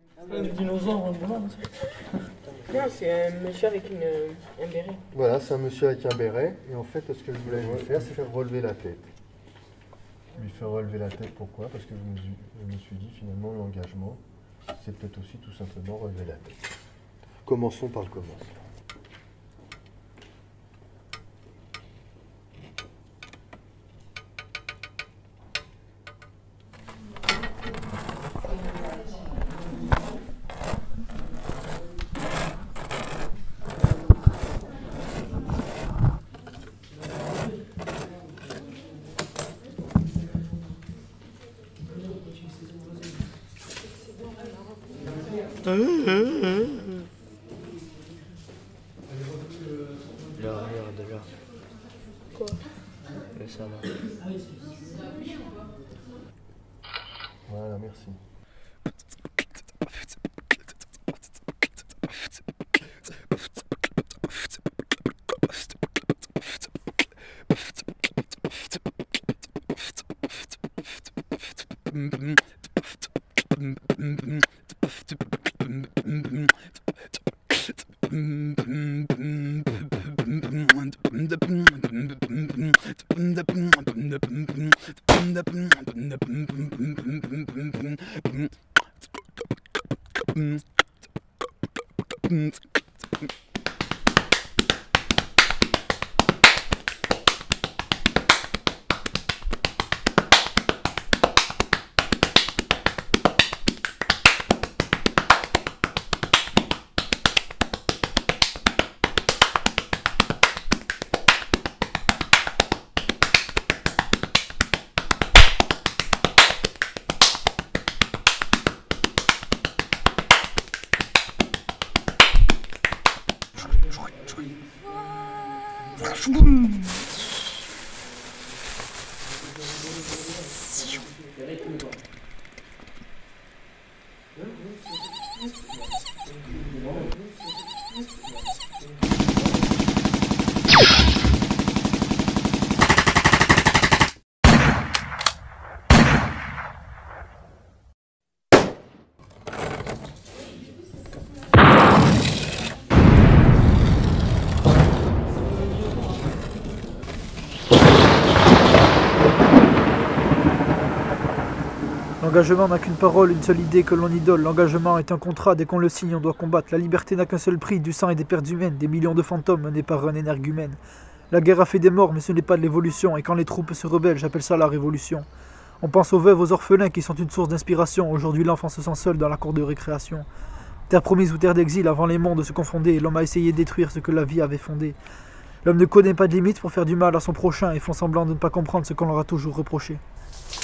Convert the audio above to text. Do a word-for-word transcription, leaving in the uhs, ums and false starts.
Un dinosaure ambulant, non? Non, c'est un monsieur avec une, un béret. Voilà, c'est un monsieur avec un béret. Et en fait, ce que je voulais lui faire, c'est faire relever la tête. Lui faire relever la tête, pourquoi? Parce que je me, suis, je me suis dit, finalement, l'engagement, c'est peut-être aussi tout simplement relever la tête. Commençons par le commencement. Là, regarde là. Quoi? Là, ça va. Voilà, merci. L'engagement n'a qu'une parole, une seule idée que l'on idole. L'engagement est un contrat, dès qu'on le signe, on doit combattre. La liberté n'a qu'un seul prix, du sang et des pertes humaines, des millions de fantômes menés par un énergumène. La guerre a fait des morts, mais ce n'est pas de l'évolution, et quand les troupes se rebellent, j'appelle ça la révolution. On pense aux veuves, aux orphelins qui sont une source d'inspiration. Aujourd'hui, l'enfant se sent seul dans la cour de récréation. Terre promise ou terre d'exil, avant les mondes se confondaient, l'homme a essayé de détruire ce que la vie avait fondé. L'homme ne connaît pas de limites pour faire du mal à son prochain et font semblant de ne pas comprendre ce qu'on leur a toujours reproché.